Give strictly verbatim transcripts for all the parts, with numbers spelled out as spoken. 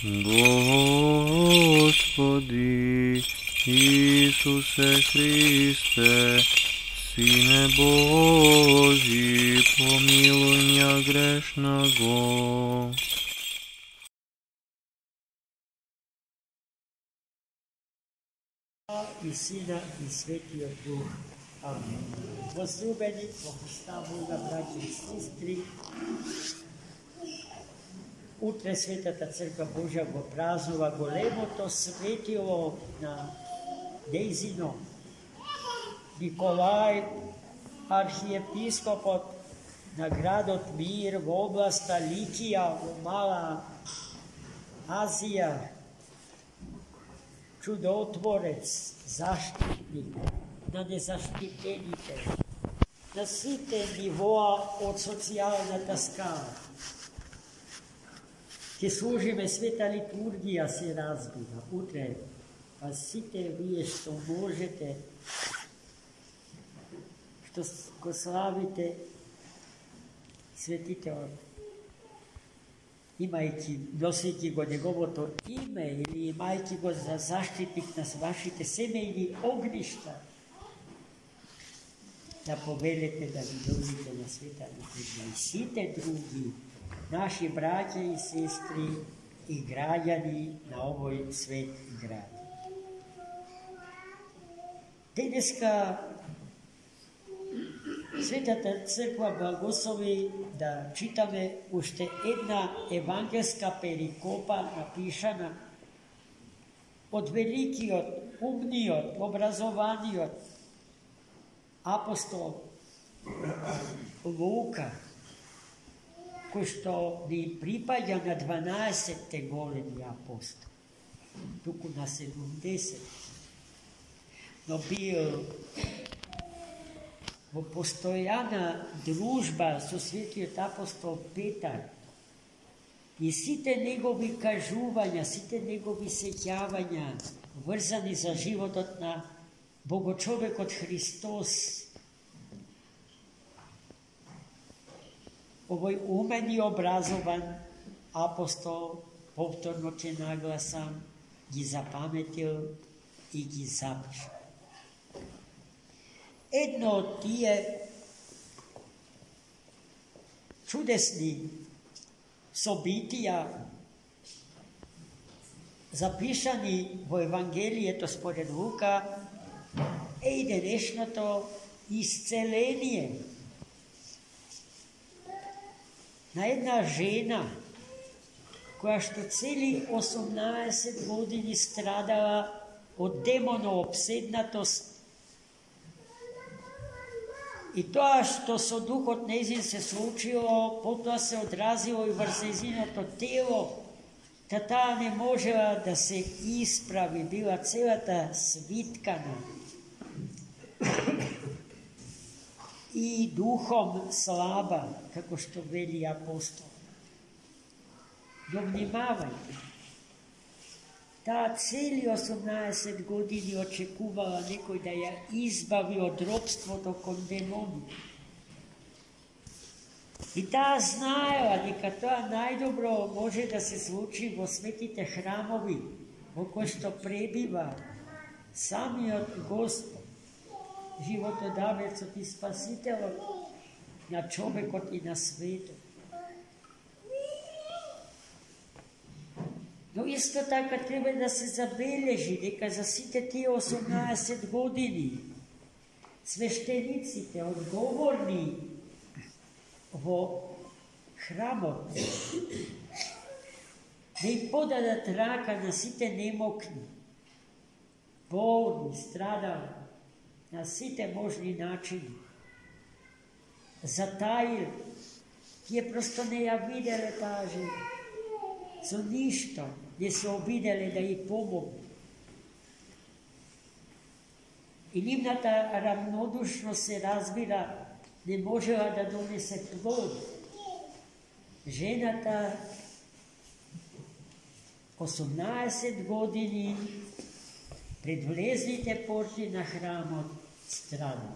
Господи Исусе Христе, Сине Божий, помилуй меня грешного. I Sina i Svetio Duh. Amen. Возлюбени во Христа Бога, браќи и сестри, утре Светата Црква Божја го празнува големото светило на нејзино Николај, архиепископот на градот Мир во областа Ликија, во Мала Азија, чудотворец, заштитник на незаштитените, на сите нивоа од социјалната скала. Ќе служиме света литургија, се разбира, утре, па сите вие што можете, што го славите светителот, имајќи, носејќи го неговото име или имајќи го за заштитник на вашите семејни огништа, да повелете да ви дојдете на света литургија и сите други наши браќа и сестри и граѓани на овој свет и град. Денеска Светата Црква благослови да читаме уште една евангелска перикопа напишана од великиот, умниот, образованиот апостол Лука, кој што ни припаѓа на дванаесетте големи апостол, туку на седумдесет, но бил во постојана дружба со светиот апостол Петар и сите негови кажувања, сите негови сеќавања врзани за животот на Богочовекот Христос, овој умен и образован апостол, повторно ќе нагласам, ги запаметил и ги запиша. Едно од тие чудесни собитија запишани во Евангелието според Лука е и денешното исцеление на една жена која што цели осумнаесет години страдала од демоноопседнатост. И тоа што со духот нејзин се случило, потоа се одразило и врз нејзиното тело, та таа не можела да се исправи, била целата свиткана и духом слаба, како што вели апостол. Но внимавајте, таа цели осумнаесет години очекувала некој да ја избави од робството кон демони. И таа знаела дека тоа најдобро може да се случи во светите храмови, во кои што пребива самиот Господ, животодавецот и спасителот на човекот и на светот. Но исто така треба да се забележи дека за сите тие осумнаесет години свештениците одговорни во храмот да им подадат рака на сите немокни, болни, страдали, на сите можни начини. Затаил, тие просто не ја виделе таа жена. Со ништо не се обиделе да ја помогне. И нивната равнодушност се разбира, не можела да донесе плод. Жената осумнаесет години пред влезните порти на храмот страда.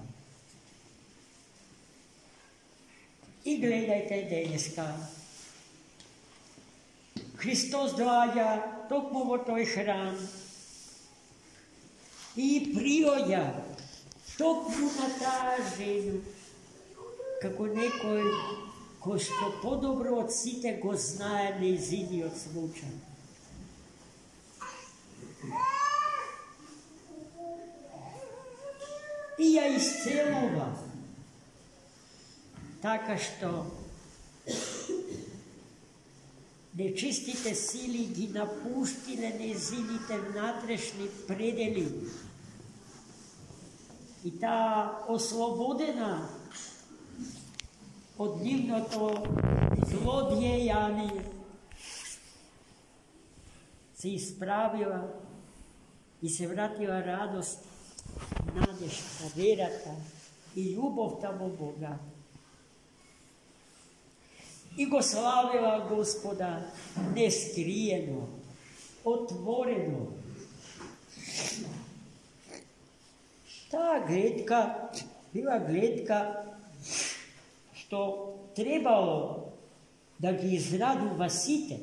И гледајте денеска Hristos dođa tokmo vo toj hram i prioja tokmo na ta ženu, kako nekoj ko što podobro od site go znaje ne izidi od slučaja. I ja iscelova, taka što nečistite sili gi napuštile nezinite vnatrešni predeli. I ta oslobodena od njivното zlodjejanje se ispravila i se vratila radost, nadešta, verata i ljubov tamo Boga. I go slavila Gospoda neskrijeno, otvoreno. Ta gledka bila gledka što trebalo da gi izradu vasite.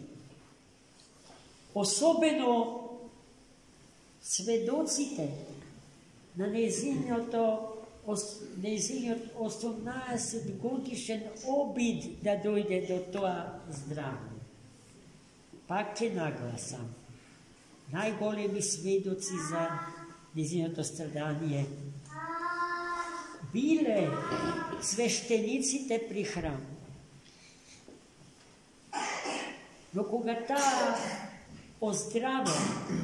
Osobeno svedocite na nezinjoto nezinjot osemnaest godišen obid da dojde do toa zdravlja. Pak će naglasam. Najgolemi svedoci za nezinjoto stradanje bile sveštenicite pri hramu. No koga ta ozdrava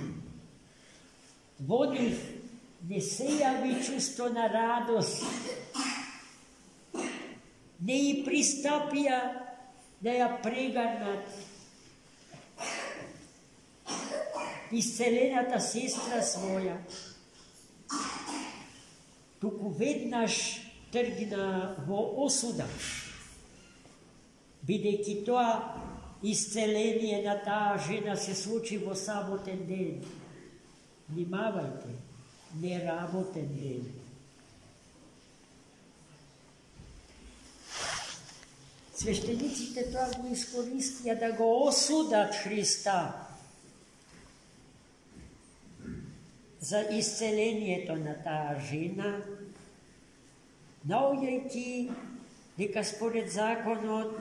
vodi ne sejavi čustvo na radost, ne i pristapija da ja preganat. Iscelenata sestra svoja, tuku vednaš trgna vo osuda, бидејќи тоа исцеление на таа жена се случи во саботен ден. Внимавајте, не работен ден. Свештениците тоа го искористија да го осудат Христа за исцелението на таа жена, наоѓајќи дека според законот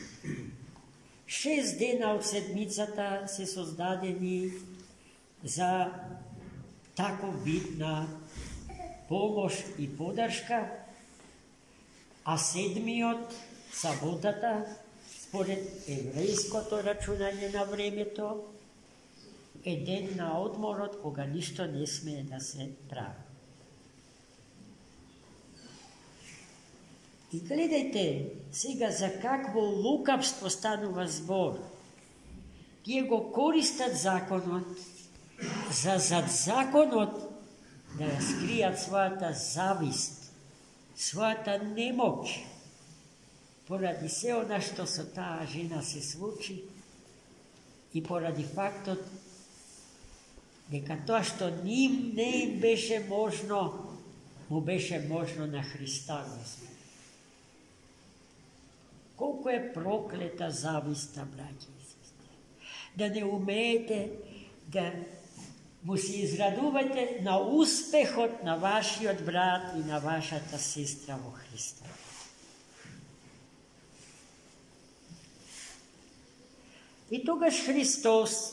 шест дена од седмицата се создадени за тако битна помош и подршка, а седмиот, саботата, според еврејското рачунање на времето, е ден на одморот кога ништо не смее да се прави. И гледајте сега за какво лукавство станува збор. Тие го користат законот за зад законот да ја скријат својата завист, својата немоќ, поради се она што со таа жена се случи и поради фактот дека тоа што ним не им беше можно, му беше можно на Христа Господ. Колко е проклета зависта, браќи и сестри. Да не умеете да му се израдувате на успехот на вашиот брат и на вашата сестра во Христа. И тогаш Христос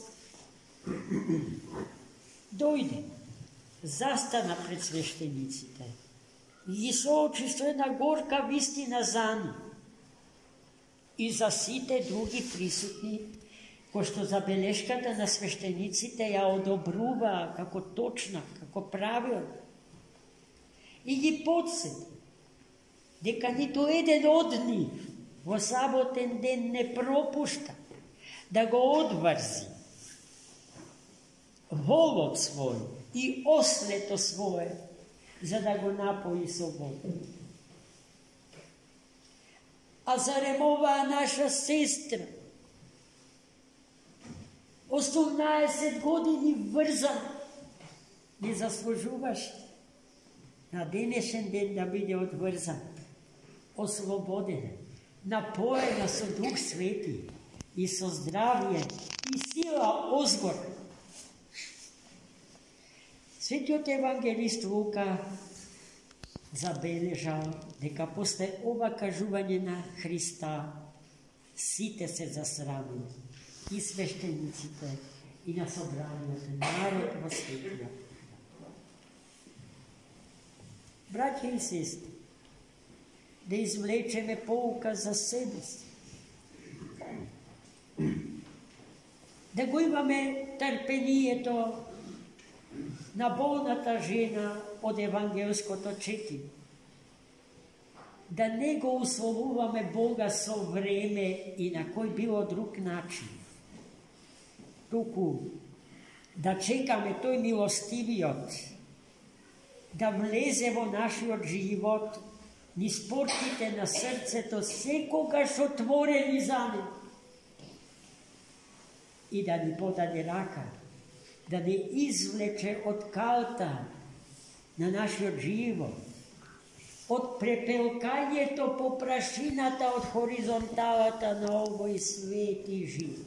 дојде, застана пред свештениците и ги соочи со една горка вистина за нив и за сите други присутни, кои што забелешката на свештениците ја одобруваа како точна, како правилна. И ги подсети дека ниту еден од нив во саботен ден не пропушта да го одврзи волот свој и ослето свое, за да го напои со вода. А зарем оваа наша сестра, осумнаесет години врзан, не заслужуваш на денешен ден да биде одврзан, ослободена, напоена со Дух Свети и со здравие i sila ozgor. Svetиот евангелист Лука забележал дека после ова кажување на Христа сите се засрамили, и свештениците, и на собранието, народ во светија. Браќа и сестри, да извлечеме поука за себе си. Да го имаме трпението на болната жена од евангелското четење. Да не го условуваме Бога со време и на кој било друг начин. Туку да чекаме тој милостивиот да влезе во нашиот живот, низ портите на срцето, секогаш отворени за него, и да ни подаде рака, да не извлече од калта на нашиот живот, од препелкањето по прашината од хоризонталата на овој свет и живот.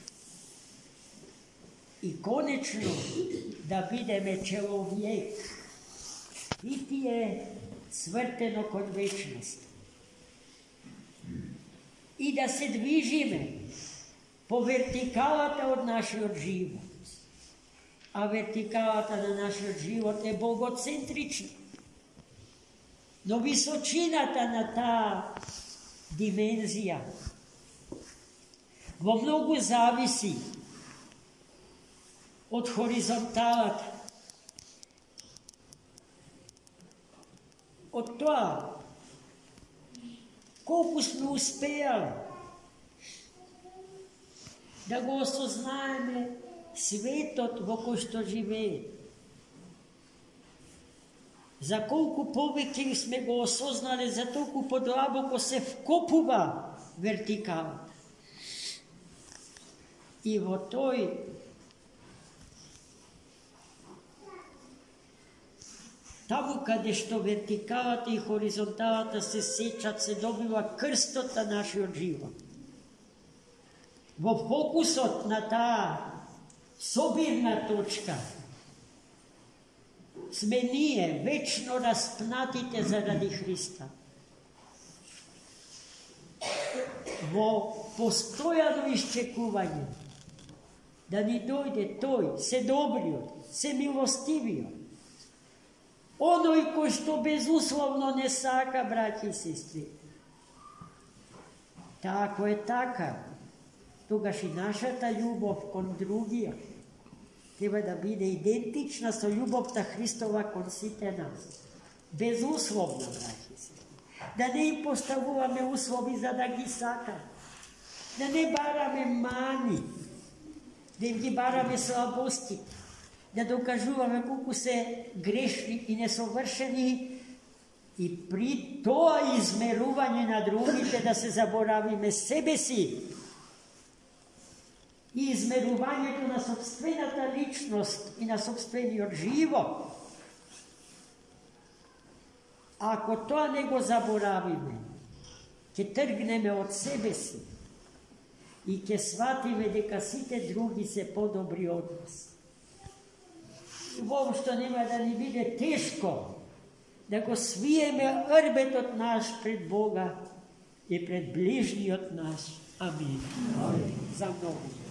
И конечно да бидеме человек, битие свртено кон вечност. И да се движиме по вертикалата од нашиот живот. А вертикалата на нашиот живот е богоцентрична. Но височината на таа димензија во многу зависи од хоризонталата. Од тоа колку сме успеали да го осознаеме светот во кој што живее. За колку повеќе сме го осознали, за толку подлабоко се вкопува вертикалата. И во тој таму каде што вертикалата и хоризонталата се сечат, се добива крстот на нашиот живот. Во фокусот на таа собирна точка сме ние, вечно распнатите заради Христа. Во постојано исчекување да ни дојде тој, се добриот, се милостивиот, оној кој што безусловно не сака, браќи и сестри. Та ако е така, тогаш и нашата љубов кон другија треба да биде идентична со љубовта Христова кон сите нас. Безусловно, браќи и сестри. Да не им поставуваме услови за да ги сакаме. Да не бараме мани, да им ги бараме слабости, да докажуваме колку се грешни и несовршени, и при тоа измерување на другите да се заборавиме себе си и измерувањето на собствената личност и на собствениот живот. А ако тоа не го заборавиме, ќе тргнеме од себе си и ќе сватиме дека сите други се подобри од нас. Воопшто нема да ни биде тешко да го свиеме рбетот наш пред Бога и пред ближниот наш. Амин. За многу.